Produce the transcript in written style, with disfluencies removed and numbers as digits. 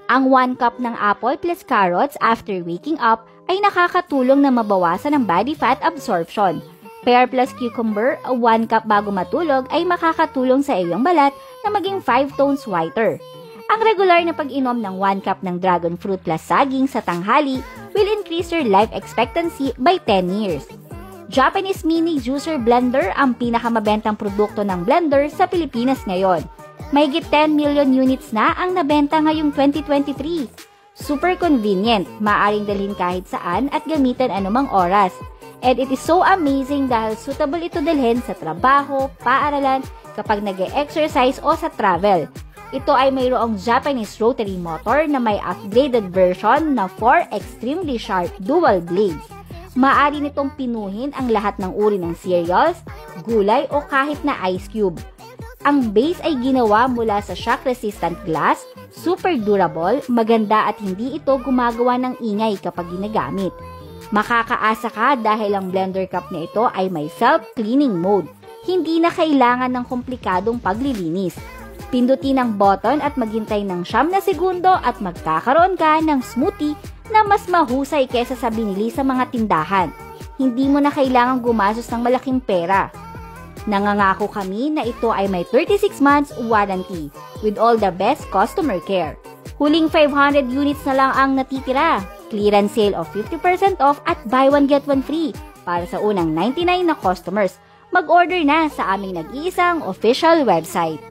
Ang 1 cup ng apple plus carrots after waking up ay nakakatulong na mabawasan ang body fat absorption. Pear plus cucumber, 1 cup bago matulog ay makakatulong sa iyong balat na maging 5 tones whiter. Ang regular na pag-inom ng 1 cup ng dragon fruit plus saging sa tanghali will increase your life expectancy by 10 years. Japanese Mini Juicer Blender ang pinakamabentang produkto ng blender sa Pilipinas ngayon. Mahigit 10 million units na ang nabenta ngayong 2023. Super convenient, maaaring dalhin kahit saan at gamitin anumang oras. And it is so amazing dahil suitable ito dalhin sa trabaho, paaralan, kapag nag-exercise o sa travel. Ito ay mayroong Japanese rotary motor na may upgraded version na 4 extremely sharp dual blades. Maaari nitong pinuhin ang lahat ng uri ng cereals, gulay o kahit na ice cube. Ang base ay ginawa mula sa shock-resistant glass, super durable, maganda at hindi ito gumagawa ng ingay kapag ginagamit. Makakaasa ka dahil ang blender cup na ito ay may self-cleaning mode. Hindi na kailangan ng komplikadong paglilinis. Pindutin ang button at maghintay ng 9 na segundo at magkakaroon ka ng smoothie na mas mahusay kesa sa binili sa mga tindahan. Hindi mo na kailangang gumastos ng malaking pera. Nangangako kami na ito ay may 36 months warranty with all the best customer care. Huling 500 units na lang ang natitira. Clearance sale of 50% off at buy one get one free para sa unang 99 na customers. Mag-order na sa aming nag-iisang official website.